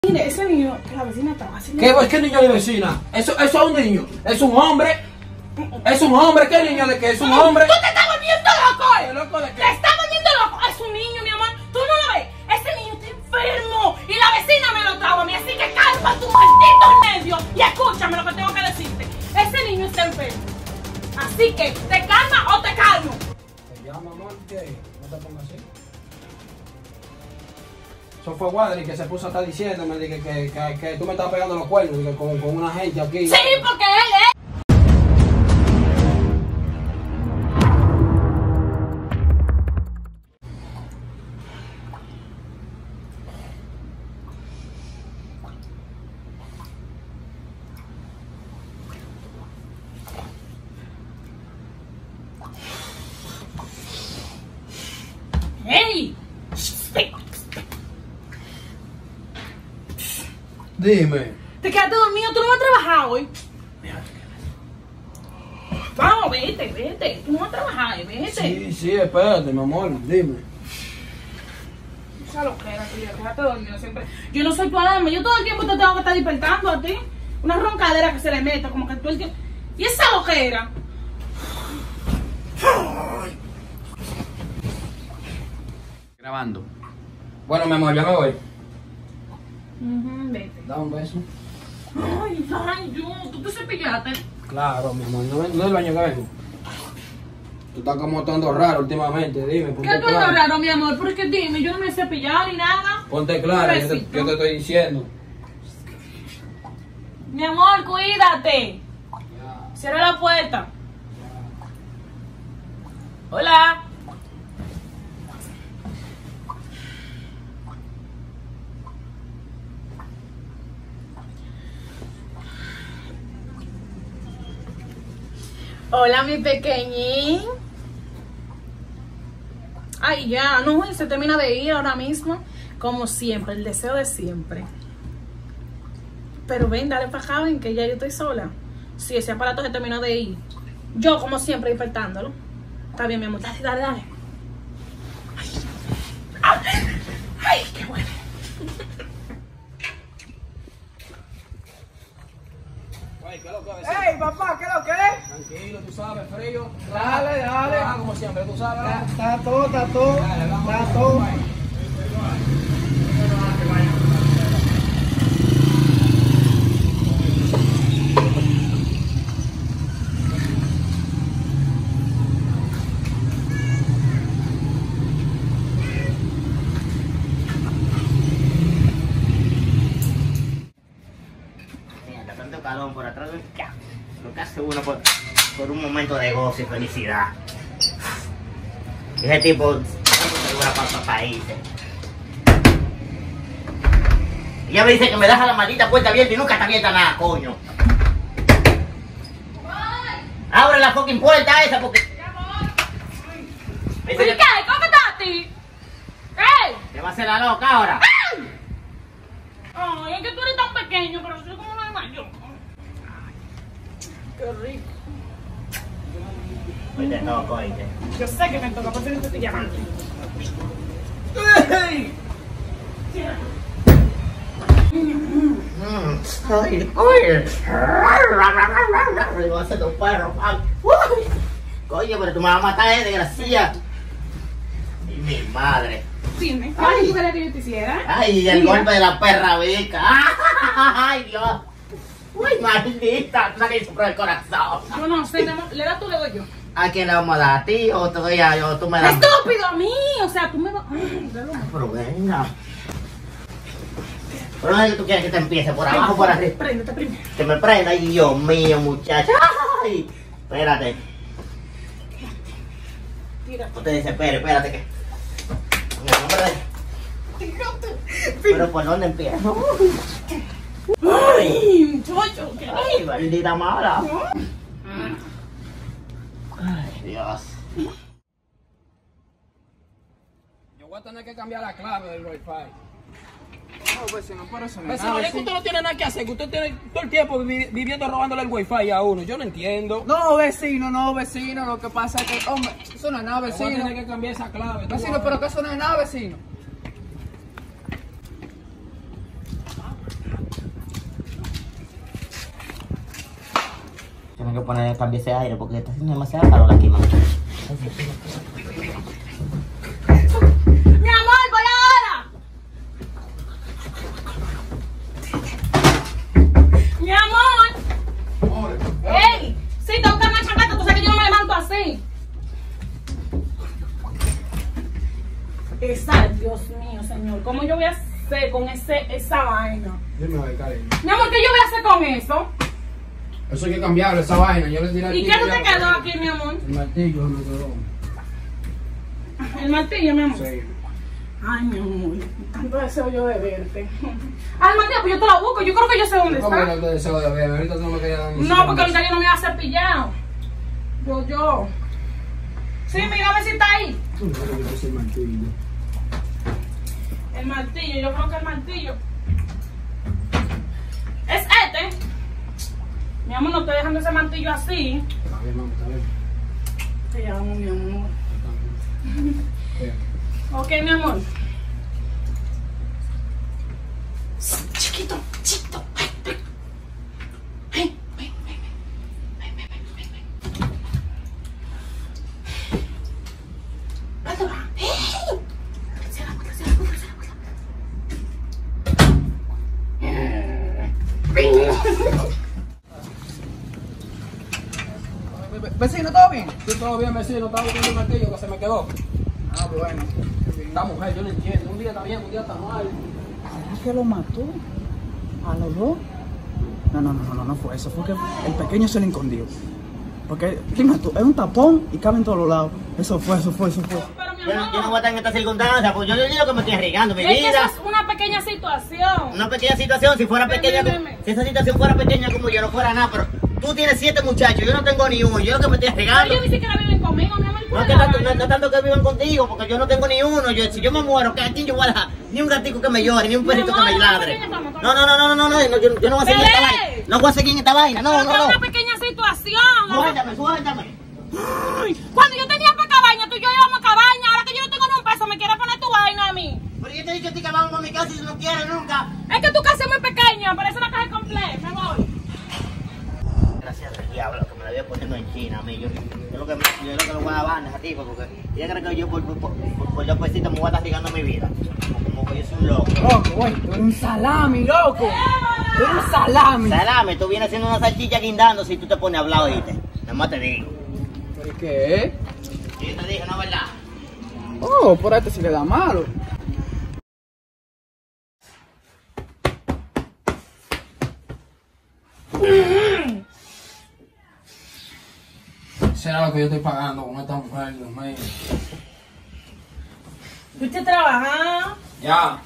Mire, ese niño que la vecina estaba haciendo. ¿Qué niño de vecina? Eso es un niño. Es un hombre. Es un hombre. ¿Qué niño de qué? Es un hombre. ¡Tú te estás volviendo loco! ¿Qué loco de qué? ¡Te estás volviendo loco! Es un niño, mi amor. ¿Tú no lo ves? Ese niño está enfermo. Y la vecina me lo trajo a mí. Así que calma tu maldito nervio. Y escúchame lo que tengo que decirte. Ese niño está enfermo. Así que, ¿te calma o te calmo? ¿Te llama, amor? ¿Qué? No te pongas así. Eso fue Wadri que se puso a estar diciéndome que tú me estabas pegando los cuernos con una gente aquí. Sí, porque él es. ¡Hey! Dime. ¿Te quedaste dormido? ¿Tú no vas a trabajar hoy? Vamos, vete. Tú no vas a trabajar, vete. Sí, espérate, mi amor. Dime. Esa loquera, tío. Quédate dormido siempre. Yo no soy tu alarma. Yo todo el tiempo te tengo que estar despertando a ti. Una roncadera que se le meta, como que tú el tiempo. ¿Y esa loquera? Grabando. Bueno, mi amor, ya me voy. Vete. Da un beso. Ay, yo. ¿Tú te cepillaste? Claro, mi amor. No es el baño que vengo. Tú estás como todo raro últimamente. Dime, ponte ¿Qué tú claro. eres raro, mi amor? Porque dime, yo no me he cepillado ni nada. Ponte claro, yo Besito. te estoy diciendo. Mi amor, cuídate. Cierra la puerta. Hola. Hola, mi pequeñín. Ay, ya, no, se termina de ir ahora mismo. Como siempre, el deseo de siempre. Pero ven, dale para acá, ven, que ya yo estoy sola. Sí, ese aparato se terminó de ir. Yo, como siempre, despertándolo. Está bien, mi amor, dale. Ay, qué bueno. ¿Qué es lo que ¡Ey, papá! ¿Qué es lo que es? Tranquilo, tú sabes, frío. Dale. Como siempre, tú sabes. Está todo. Dale, vamos. Está todo. Mira, tanto calor por atrás, lo que hace uno por un momento de gozo y felicidad. Ese tipo segura para países. Ella me dice que me deja la maldita puerta abierta y nunca está abierta nada, coño. Abre la fucking puerta esa porque... ¿Y qué? ¿Cómo estás a ti? ¡Ey! Te va a hacer la loca ahora. Ay, es que tú eres tan pequeño, pero soy como una mayor. Qué rico. Pues te toco, oíste. Yo sé que me toca, por eso te estoy llamando. ¡Ey! Ay. Le voy a hacer un perro, pan. Coño, pero tú me vas a matar, desgracia. Y mi madre. Dime, ¿qué tú querías que yo te hiciera? Ay, el golpe de la perra vica. Ay, Dios. Uy, maldita. Tú sabes que sufre el corazón. Yo no sé, ¿le das tú o le doy yo? ¿A quién le vamos a dar? ¿A ti o te doy a yo? Tú me das. ¡Estúpido a mí! O sea, tú me vas... Ay, dale. Pero venga. Pero no es que tú quieres que te empiece por abajo o por arriba. Préndete primero. Que me prenda. Ay, Dios mío, muchacha. Ay, espérate. Tírate. No te desesperes, espérate que. En el nombre de... Pero ¿por dónde empiezo? ¡Ay, muchacho! ¿Qué? Ay, maldita mala. Ay, Dios. Yo voy a tener que cambiar la clave del Wi-Fi. No, vecino, por eso no. Vecino, es que usted no tiene nada que hacer, que usted tiene todo el tiempo viviendo robándole el Wi-Fi a uno. Yo no entiendo. No, vecino, lo que pasa es que, hombre, eso no es nada, Voy a vecino. tener que cambiar esa clave. tú Vecino, vas a pero ver. que eso no es nada, vecino. Tengo que poner, cambiar ese aire porque está haciendo demasiado calor aquí, mamá. Mi amor, voy ahora. Mi amor. ¡Ey! Sí, tengo que darme chancleta, tú sabes que yo no me levanto así. Esa, Dios mío, señor, ¿cómo yo voy a hacer con esa vaina? Dime, a ver, cariño. Mi amor, ¿qué yo voy a hacer con eso? Eso hay que cambiarlo, esa vaina. Yo les diré a ¿Y ti qué que no te ya quedó lo- aquí, mi amor? El martillo me quedó. El martillo, mi amor. Sí. Ay, mi amor, tanto deseo yo de verte. Ay, María, pues yo te lo busco. Yo creo que yo sé dónde ¿Cómo que no está. te deseo de ver? Ahorita tú no me querías dar ni No, siquiera porque un ahorita yo no me voy a hacer pillado. Yo. Sí, mira a ver si está ahí. beso. Tú no sabes que es el martillo. El martillo, yo creo que el martillo. Es este. Mi amor, no estoy dejando ese martillo así. Está bien, mamá, está bien. Te llamo, mi amor. Está bien. Ok, mi amor. Chiquito, chiquito. Ven, ven, ven, ven, ven, ven, ven, ven, ven. ¿Dónde va? ¡Ey! Cierra la puerta, cierra la puerta, cierra la puerta. Vecino, ¿todo bien? Sí, todo bien, vecino. Estaba buscando el martillo que se me quedó. Ah, bueno. Esta mujer, yo no entiendo. Un día está bien, un día está mal. ¿Será que lo mató? ¿A los dos? No fue eso. Fue que el pequeño se le escondió. Porque, dime tú, es un tapón y cabe en todos los lados. Eso fue. Pero, mi Yo no amor, voy a estar en esta circunstancia, pues yo le digo que me estoy arriesgando mi es que eso vida. es una pequeña situación. Una pequeña situación, si fuera pequeña, si esa situación fuera pequeña como yo, no fuera nada, pero tú tienes 7 muchachos, yo no tengo ni uno, yo lo que me estoy Pero arriesgando. ellos ni siquiera viven conmigo, mi amor. No es que no tanto que vivan contigo, porque yo no tengo ni uno. Si yo me muero, ¿a quién yo voy a dejar? Ni un gatico que me llore, ni un perrito que me ladre. No, yo no voy a seguir en esta vaina. No voy a seguir en esta vaina, Pero no. es una pequeña situación. Suéltame. Cuando yo tenía para cabaña, tú y yo íbamos a cabaña. Ahora que yo no tengo ni un peso, me quieres poner tu vaina a mí. Pero yo te he dicho a ti que vamos a mi casa y si no quieres nunca. Es que tu casa es muy pequeña, parece una caja completa. Me voy. Gracias al diablo que me la voy poniendo en China, a mí. Yo lo que le voy a dar bandas a ti, porque ella cree que yo por dos pesitos me voy a estar arriesgando mi vida. Como que yo soy un loco. Loco, güey, tú eres un salami, loco. Tú eres un salami. Salame, tú vienes haciendo una salchicha guindando si tú te pones a hablar, oíste. Nada más te digo. ¿Pero qué? Y yo te dije, no, ¿verdad? Oh, por este sí le da malo. Será lo que yo estoy pagando con esta mujer, Dios mío. ¿Fuiste a trabajar? Ya.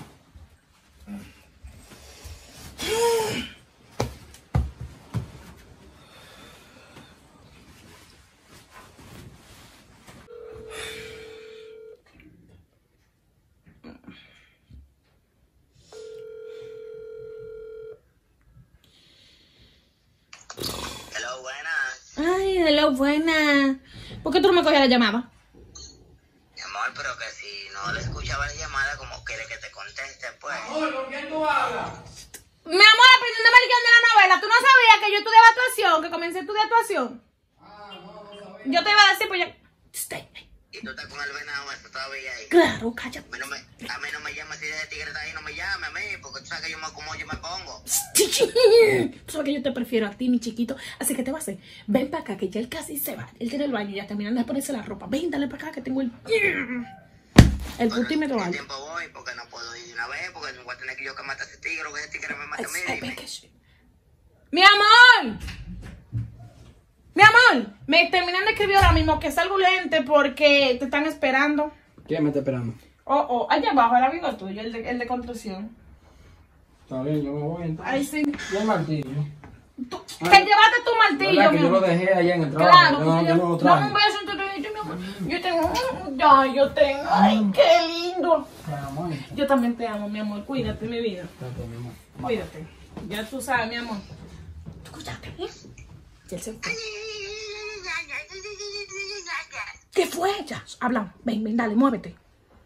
Hello, buenas. Ay, hello, buena. ¿Por qué tú no me coges la llamada? Mi amor, pero que si no le escuchaba la llamada, como quiere que te conteste, pues. Amor, ¿con quién tú hablas? Mi amor, aprendiéndome el guión de la novela. ¿Tú no sabías que yo estudiaba actuación? Que comencé a estudiar actuación. Yo te iba a decir, pues ya. Stay. ¿Y tú estás con el venado ese todavía ahí? Claro, cállate. A mí no me llames si ese tigre está ahí, no me llame a mí, porque tú sabes que como yo me pongo. Tú sabes que yo te prefiero a ti, mi chiquito. Así que te va a hacer. Ven para acá, que ya él casi se va. Él tiene el baño ya terminando de ponerse la ropa. Ven, dale para acá, que tengo el putímetro ¿Qué alto. tiempo voy? Porque no puedo ir de una vez, porque no voy a tener que yo que matar a ese tigre, o que ese tigre me mate a mí. Dime. ¡Mi amor! ¡Mi amor! Me terminan de escribir ahora mismo que salgo urgente porque te están esperando. ¿Quién me está esperando? Oh, allá abajo, el amigo tuyo, el de construcción. Está bien, yo me voy entonces. Ay, sí. ¿Y el martillo? Que llevaste tu martillo, ¿Verdad que mi yo lo amor. dejé allá en el trabajo? Claro, yo no lo dame traje. un beso en tu dedito, mi amor. Yo tengo. Ay, qué lindo. Ay, amor. Yo también te amo, mi amor. Cuídate, mi vida. Espérate, mi amor. Cuídate. Ya tú sabes, mi amor. Tú cuídate, ¿eh? Ya él se fue. ¿Qué fue? Ya, hablamos. Ven, dale, muévete.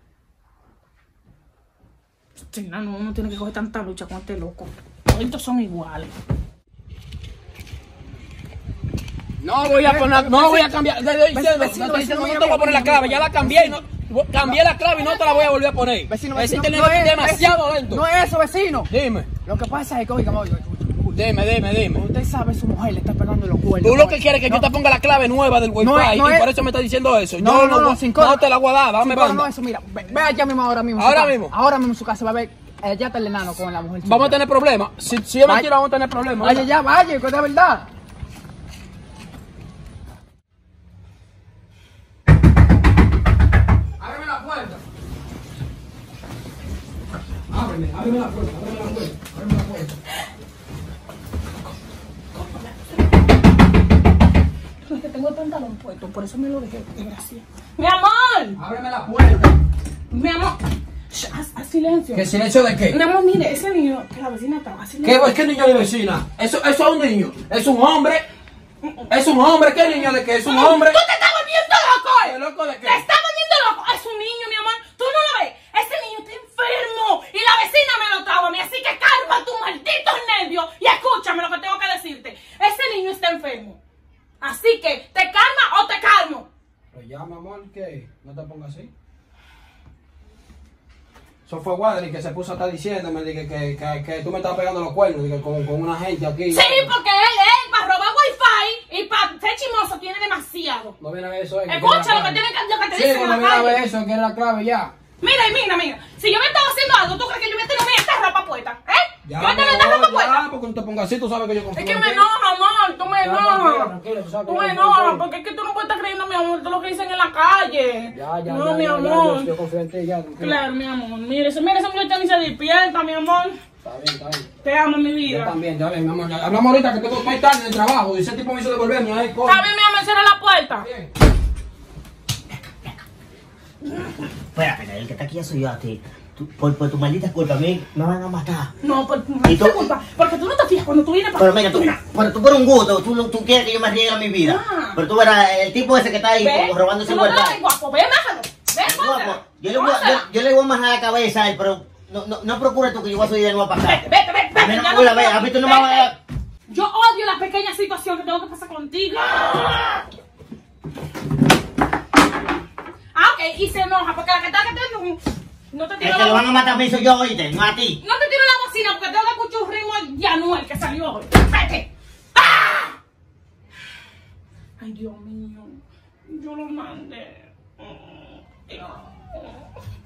Sí, no, uno tiene que coger tanta lucha con este loco. Todos son iguales. No voy a poner, no voy a cambiar. Te estoy diciendo, no te voy a poner la clave. Ya la cambié y no. Cambié la clave y no te la voy a volver a poner. Vecino, Ese no internet es demasiado vecino, lento. No es eso, vecino. Dime. Lo que pasa es que, oiga, Dime. usted sabe, su mujer le está pegando los cuernos. Tú lo que quieres es que yo te ponga la clave nueva del Wi-Fi y por eso me estás diciendo eso. No, sin cosas. No te la voy a dar, dame banda. No, eso, mira, ve allá mismo ahora mismo. Ahora mismo en su casa va a ver, allá está el enano con la mujer. Vamos a tener problemas. Si es mentira, vamos a tener problemas. Vaya ya, vaya, que es de verdad. Ábreme la puerta. Ábreme la puerta. Es que tengo el pantalón puesto, por eso me lo dejé. Gracias. ¡Mi amor! Ábreme la puerta. Mi amor. Haz silencio. ¿Qué silencio de qué? Mi amor, mire, ese niño que la vecina estaba silencio. ¿Qué niño de vecina? Eso es un niño. Es un hombre. Es un hombre. ¿Qué niño de qué? Es un hombre. ¡Tú te estás volviendo loco! ¿Qué loco de qué? ¡Te estás volviendo loco! Es un niño, mi amor. ¿Tú no lo ves? Ese niño está enfermo. Y la vecina me lo trajo a mí. Así que calma tus malditos nervios. Y escúchame lo que tengo que decirte. Ese niño está enfermo. Así que, ¿te calma o te calmo? Pues ya, mi amor, ¿qué? No te pongas así. Eso fue Wadri que se puso a estar diciéndome que tú me estás pegando los cuernos con una gente aquí. Sí, porque él para robar wifi y para ser chismoso tiene demasiado. No viene a ver eso. Escucha lo que te Sí, dicen en no la viene a ver calle. eso, que es la clave ya. Mira. Si yo me estaba haciendo algo, ¿tú crees que yo voy a tener esta ropa puesta? Ya, ¿Yo voy a tener esta ropa puesta? porque no te pongas así, tú sabes que yo confío Es que en me ti. enoja, amor. Tú me enojas. Tranquilo, tú sabes que Tú yo me confío en enojas, ti. porque es que tú no puedes estar creyendo, mi amor, todo lo que dicen en la calle. No, mi amor. Yo confío en ti, ya, tranquilo. Claro, mi amor. Mire, ese muchacho ni se despierta, mi amor. Está bien. Te amo, mi Yo vida. también, dale, mi amor. Hablamos ahorita que tengo que estar tarde en el trabajo. Y ese tipo me hizo devolverme. Ay, coño. Está bien, mi amor, cierra la puerta. Bien. Espérate, el que está aquí ya soy yo a ti. Por tu maldita culpa, a mí me van a matar. No, por ¿Y tú? culpa. Porque tú no te fijas cuando tú vienes para Pero mira, tú por un gusto, tú quieres que yo me riegue mi vida. Ah. Pero tú verás, el tipo ese que está ahí Ve, como robándose tú el no huerto. eres guapo, ve, májalo. Ve, Guapo, pónsela. yo le voy a majar la cabeza a él, pero no procures tú que yo voy a subir de nuevo para acá. Vete, A mí no ya me voy a ver, a mí tú no me vas a ver. Yo odio la pequeña situación que tengo que pasar contigo. Ok, y se enoja porque la que está no te El tiro que lo la van a matar a mí soy yo, oíste, no a ti. no te tiro la bocina porque tengo que escuchar un ritmo de Anuel que salió hoy. Vete. ¡Ah! Ay, Dios mío. Yo lo mandé.